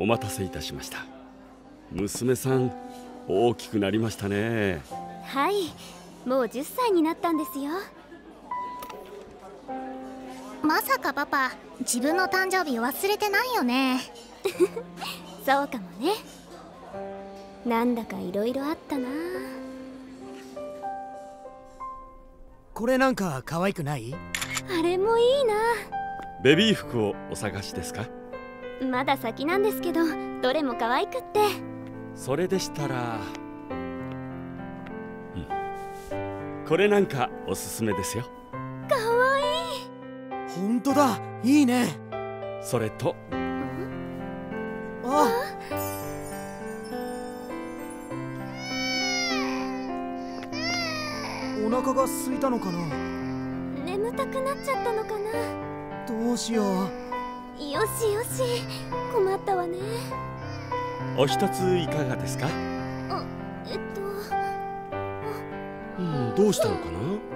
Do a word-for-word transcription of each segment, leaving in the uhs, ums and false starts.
お待たせいたしました。娘さん、大きくなりましたね。 はい、もうじゅっさいになったんですよ。 まさかパパ、自分の誕生日忘れてないよね。 そうかもね。なんだかいろいろあったな。 これなんか可愛くない？ あれもいいな。 ベビー服をお探しですか？ まだ先なんですけど、どれも可愛くって。 それでしたら、うん、これなんかおすすめですよ。 かわいい。 本当だ、いいね。 それと、 あ、お腹が空いたのかな。 眠たくなっちゃったのかな。 どうしよう。 よしよし、困ったわね。 お一ついかがですか？ あ、えっと、 うん、どうしたのかな。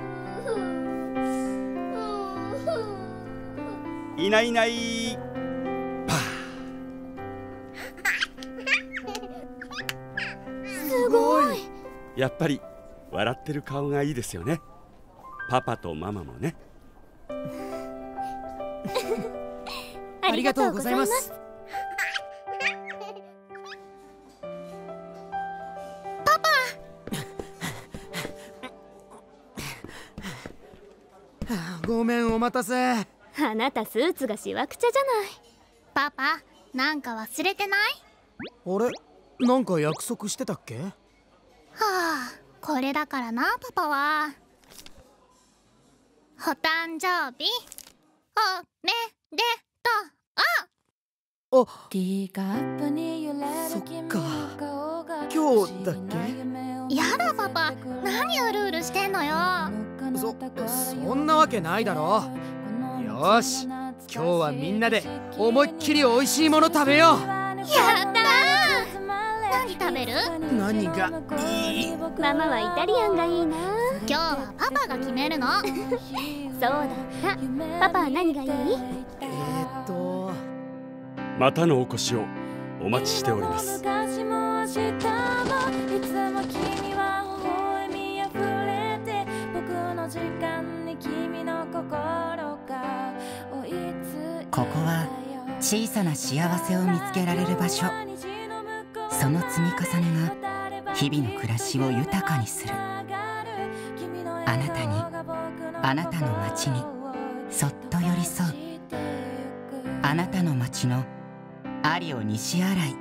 いないいない。パー。すごい。 やっぱり笑ってる顔がいいですよね。パパとママもね。 ありがとうございます。 パパ。 ごめん、お待たせ。 あなたスーツがしわくちゃじゃない。 パパ、なんか忘れてない？ あれ、なんか約束してたっけ？はあ、これだからな、パパは。お誕生日おめでとう。 あ、そっか、今日だっけ？ やだパパ、何うるうるしてんのよ。 そ、そんなわけないだろ。よし、今日はみんなで思いっきり美味しいもの食べよう。 やったー。何食べる？ 何がいい？ ママはイタリアンがいいな。 今日はパパが決めるの。 そうだった。パパは何がいい？ えーっと、 またのお越しをお待ちしております。 ここは小さな幸せを見つけられる場所。その積み重ねが日々の暮らしを豊かにする。あなたに、あなたの街にそっと寄り添う。あなたの街のアリオ西新井。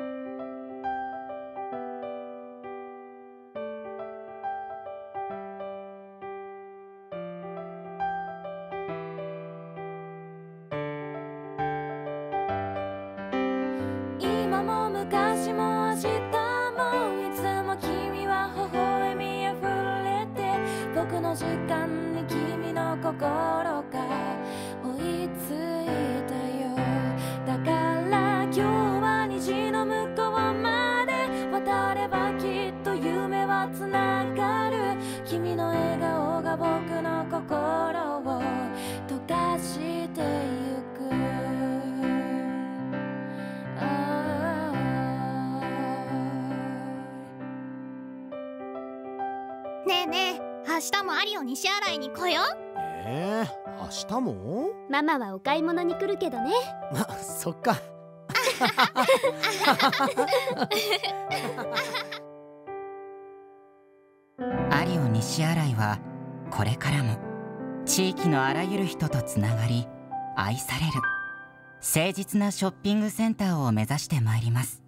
今も昔も明日もいつも君は微笑みあふれて、僕の時間に君の心が追いついたよ。だから今日は虹の向こうまで渡ればきっと夢はつながる。君の笑顔が僕の心を溶かしてゆく。 ねえねえ、明日もアリオ西新井に来よう。 えー、明日も？ ママはお買い物に来るけどね。 あ、そっか。 アリオ西新井はこれからも地域のあらゆる人とつながり愛される誠実なショッピングセンターを目指してまいります。